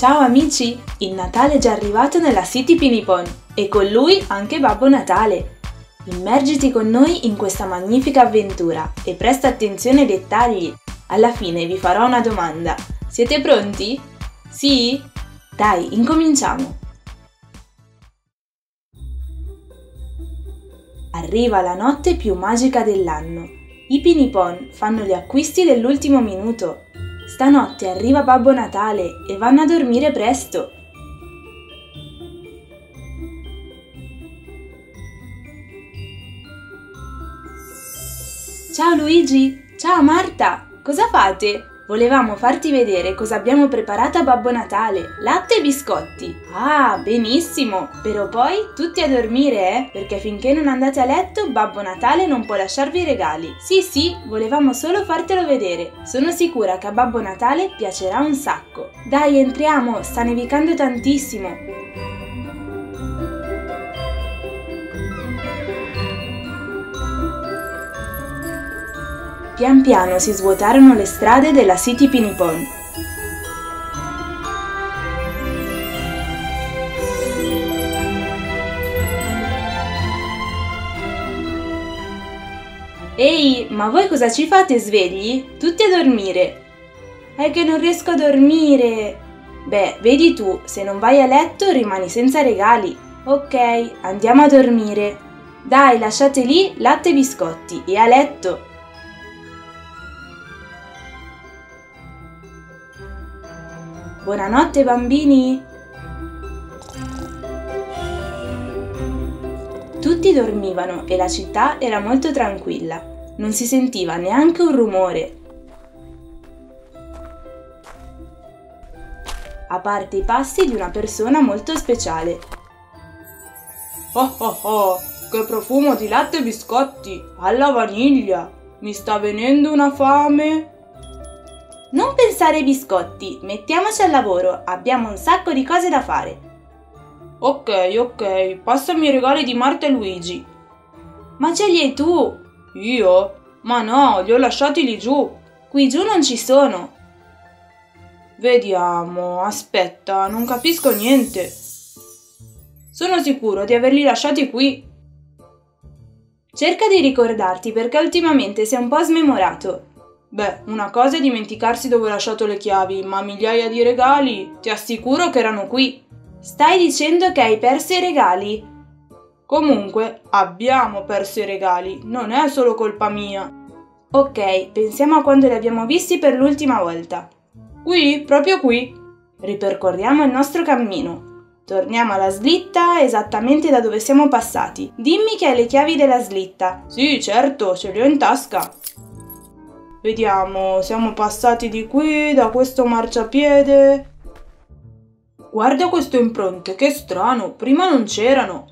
Ciao amici! Il Natale è già arrivato nella City Pinipon e con lui anche Babbo Natale. Immergiti con noi in questa magnifica avventura e presta attenzione ai dettagli. Alla fine vi farò una domanda. Siete pronti? Sì? Dai, incominciamo! Arriva la notte più magica dell'anno. I Pinipon fanno gli acquisti dell'ultimo minuto. Stanotte arriva Babbo Natale e vanno a dormire presto. Ciao Luigi! Ciao Marta! Cosa fate? Volevamo farti vedere cosa abbiamo preparato a Babbo Natale. Latte e biscotti. Ah, benissimo! Però poi tutti a dormire, perché finché non andate a letto Babbo Natale non può lasciarvi i regali. Sì, volevamo solo fartelo vedere. Sono sicura che a Babbo Natale piacerà un sacco. Dai, entriamo, sta nevicando tantissimo. Pian piano si svuotarono le strade della City Pinipon. Ehi, ma voi cosa ci fate svegli? Tutti a dormire! È che non riesco a dormire! Beh, vedi tu, se non vai a letto rimani senza regali. Ok, andiamo a dormire. Dai, lasciate lì latte e biscotti e a letto! Buonanotte bambini! Tutti dormivano e la città era molto tranquilla. Non si sentiva neanche un rumore. A parte i passi di una persona molto speciale. Oh, che profumo di latte e biscotti! Alla vaniglia! Mi sta venendo una fame! Non pensare ai biscotti, mettiamoci al lavoro, abbiamo un sacco di cose da fare. Ok, passami i regali di Marta e Luigi. Ma ce li hai tu? Io? Ma no, li ho lasciati lì giù. Qui giù non ci sono. Vediamo, aspetta, non capisco niente. Sono sicuro di averli lasciati qui. Cerca di ricordarti perché ultimamente sei un po' smemorato. Beh, una cosa è dimenticarsi dove ho lasciato le chiavi, ma migliaia di regali, ti assicuro che erano qui. Stai dicendo che hai perso i regali? Comunque, abbiamo perso i regali, non è solo colpa mia. Ok, pensiamo a quando li abbiamo visti per l'ultima volta. Qui, proprio qui. Ripercorriamo il nostro cammino. Torniamo alla slitta esattamente da dove siamo passati. Dimmi che hai le chiavi della slitta. Sì, certo, ce le ho in tasca. Vediamo, siamo passati di qui, da questo marciapiede. Guarda queste impronte, che strano, prima non c'erano.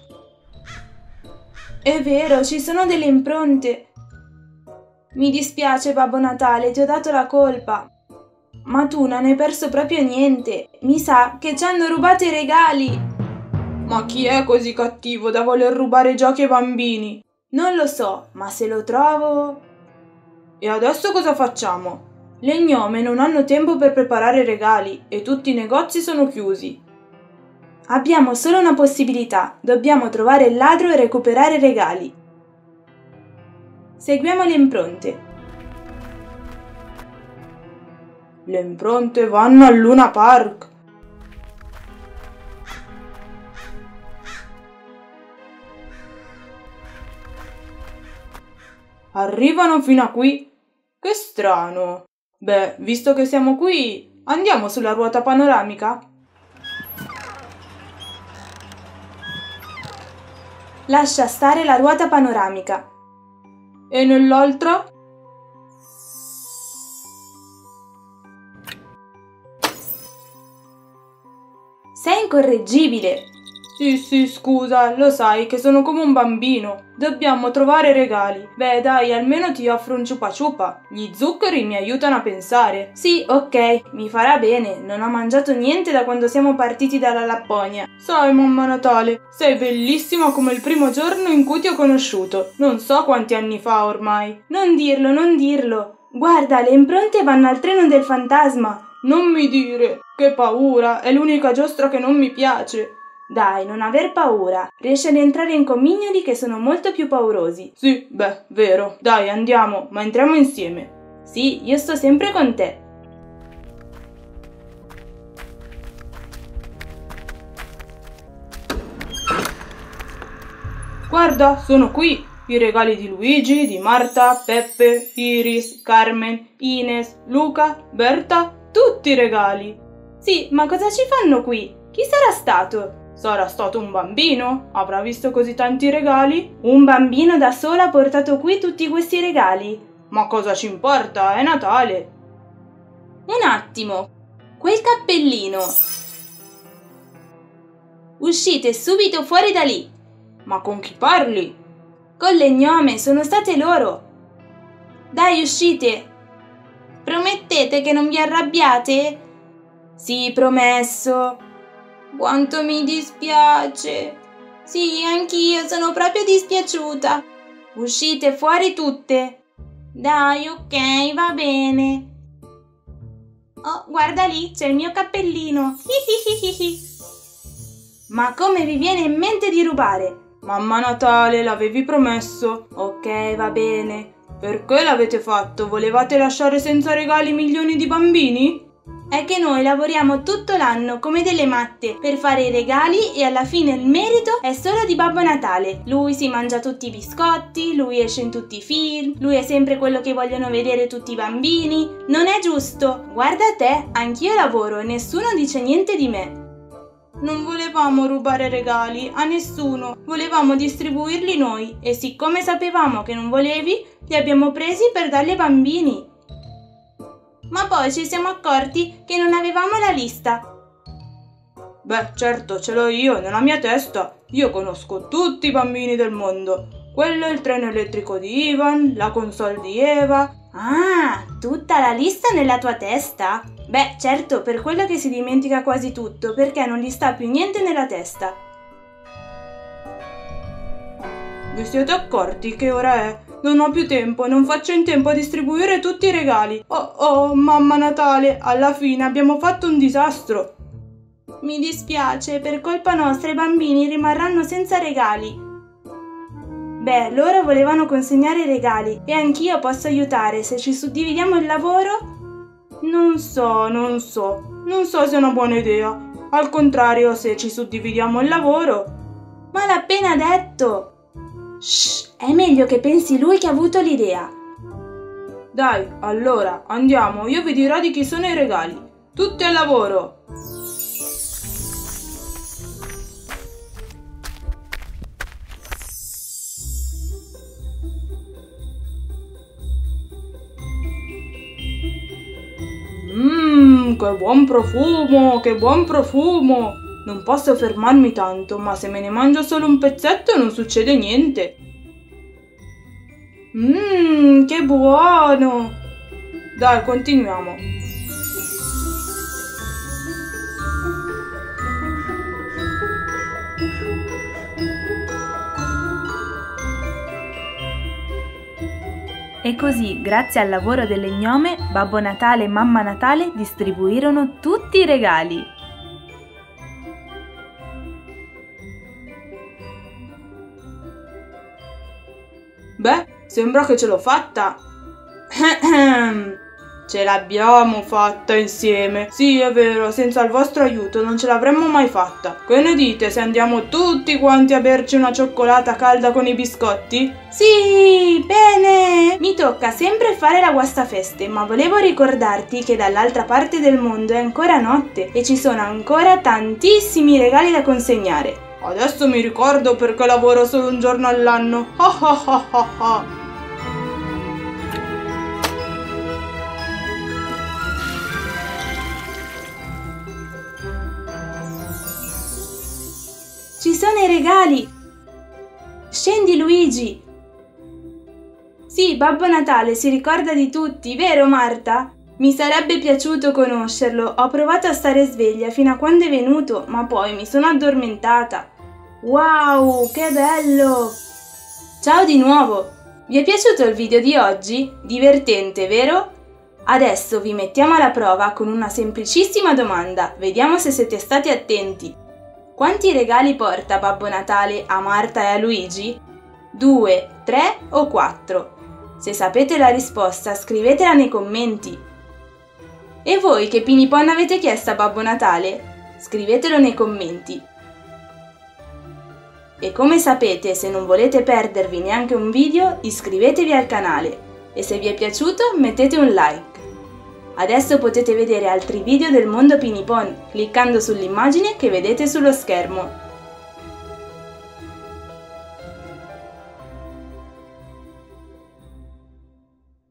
È vero, ci sono delle impronte. Mi dispiace, Babbo Natale, ti ho dato la colpa. Ma tu non hai perso proprio niente. Mi sa che ci hanno rubato i regali. Ma chi è così cattivo da voler rubare giochi ai bambini? Non lo so, ma se lo trovo... E adesso cosa facciamo? Le gnome non hanno tempo per preparare i regali e tutti i negozi sono chiusi. Abbiamo solo una possibilità, dobbiamo trovare il ladro e recuperare i regali. Seguiamo le impronte. Le impronte vanno al Luna Park. Arrivano fino a qui. Che strano. Beh, visto che siamo qui, andiamo sulla ruota panoramica? Lascia stare la ruota panoramica. E nell'altra? Sei incorreggibile. Sì, scusa, lo sai che sono come un bambino. Dobbiamo trovare i regali. Beh, dai, almeno ti offro un ciupa ciupa. Gli zuccheri mi aiutano a pensare. Sì, ok, mi farà bene. Non ho mangiato niente da quando siamo partiti dalla Lapponia. Sai, mamma Natale, sei bellissima come il primo giorno in cui ti ho conosciuto. Non so quanti anni fa ormai. Non dirlo. Guarda, le impronte vanno al treno del fantasma. Non mi dire, che paura, è l'unica giostra che non mi piace. Dai, non aver paura. Riesci ad entrare in comignoli che sono molto più paurosi. Sì, beh, vero. Dai, andiamo, ma entriamo insieme. Sì, io sto sempre con te. Guarda, sono qui. I regali di Luigi, di Marta, Peppe, Iris, Carmen, Ines, Luca, Berta, tutti i regali. Sì, ma cosa ci fanno qui? Chi sarà stato? Sarà stato un bambino? Avrà visto così tanti regali? Un bambino da solo ha portato qui tutti questi regali? Ma cosa ci importa? È Natale. Un attimo. Quel cappellino. Uscite subito fuori da lì. Ma con chi parli? Con le gnome, sono state loro. Dai, uscite. Promettete che non vi arrabbiate? Sì, promesso. Quanto mi dispiace. Sì, anch'io sono proprio dispiaciuta. Uscite fuori tutte. Dai, ok, va bene. Oh, guarda lì, c'è il mio cappellino. Ma come vi viene in mente di rubare? Mamma Natale, l'avevi promesso. Ok, va bene. Perché l'avete fatto? Volevate lasciare senza regali milioni di bambini? È che noi lavoriamo tutto l'anno come delle matte per fare i regali e alla fine il merito è solo di Babbo Natale. Lui si mangia tutti i biscotti, lui esce in tutti i film, lui è sempre quello che vogliono vedere tutti i bambini. Non è giusto. Guarda te, anch'io lavoro e nessuno dice niente di me. Non volevamo rubare regali a nessuno, volevamo distribuirli noi e siccome sapevamo che non volevi, li abbiamo presi per darli ai bambini. Ma poi ci siamo accorti che non avevamo la lista. Beh, certo, ce l'ho io nella mia testa. Io conosco tutti i bambini del mondo. Quello è il treno elettrico di Ivan, la console di Eva. Ah, tutta la lista nella tua testa? Beh, certo, per quello che si dimentica quasi tutto, perché non gli sta più niente nella testa. Vi siete accorti che ora è? Non ho più tempo, non faccio in tempo a distribuire tutti i regali. Oh, mamma Natale, alla fine abbiamo fatto un disastro. Mi dispiace, per colpa nostra i bambini rimarranno senza regali. Beh, loro volevano consegnare i regali e anch'io posso aiutare se ci suddividiamo il lavoro? Non so se è una buona idea. Al contrario, se ci suddividiamo il lavoro. Ma l'ha appena detto! Shh, è meglio che pensi lui che ha avuto l'idea. Dai, allora, andiamo, io vi dirò di chi sono i regali. Tutti al lavoro! Che buon profumo, che buon profumo! Non posso fermarmi tanto, ma se me ne mangio solo un pezzetto non succede niente. Che buono! Dai, continuiamo. E così, grazie al lavoro delle gnome, Babbo Natale e Mamma Natale distribuirono tutti i regali. Beh, sembra che ce l'ho fatta. Ce l'abbiamo fatta insieme. Sì, è vero, senza il vostro aiuto non ce l'avremmo mai fatta. Che ne dite se andiamo tutti quanti a berci una cioccolata calda con i biscotti? Sì, bene! Mi tocca sempre fare la guastafeste, ma volevo ricordarti che dall'altra parte del mondo è ancora notte e ci sono ancora tantissimi regali da consegnare. Adesso mi ricordo perché lavoro solo un giorno all'anno. Ci sono i regali! Scendi, Luigi! Sì, Babbo Natale si ricorda di tutti, vero Marta? Mi sarebbe piaciuto conoscerlo, ho provato a stare sveglia fino a quando è venuto, ma poi mi sono addormentata. Wow, che bello! Ciao di nuovo! Vi è piaciuto il video di oggi? Divertente, vero? Adesso vi mettiamo alla prova con una semplicissima domanda, vediamo se siete stati attenti. Quanti regali porta Babbo Natale a Marta e a Luigi? 2, 3 o 4? Se sapete la risposta scrivetela nei commenti. E voi che pinipon avete chiesto a Babbo Natale? Scrivetelo nei commenti. E come sapete, se non volete perdervi neanche un video, iscrivetevi al canale e se vi è piaciuto mettete un like. Adesso potete vedere altri video del mondo pinipon cliccando sull'immagine che vedete sullo schermo.